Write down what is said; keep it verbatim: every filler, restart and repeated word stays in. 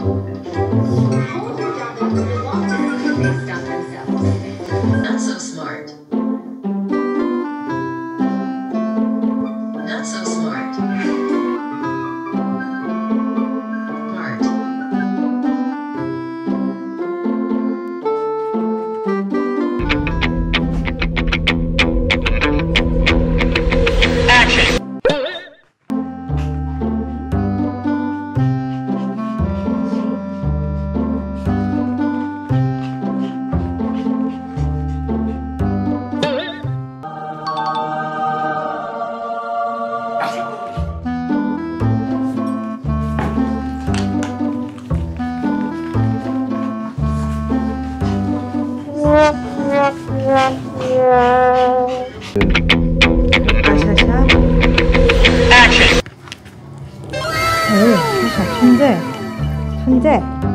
Not so smart. Not so smart. Smart. Action. 아샤샤. Action. 오, 샤샤 천재. 천재.